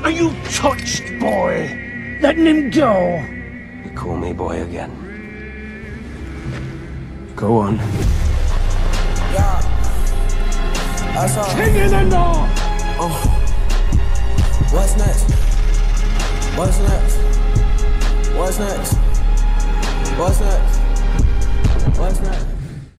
Are you touched, boy? Letting him go? You call me boy again. Go on. Yeah. I saw. King in the north! What's next? What's next? What's next? What's next? What's next?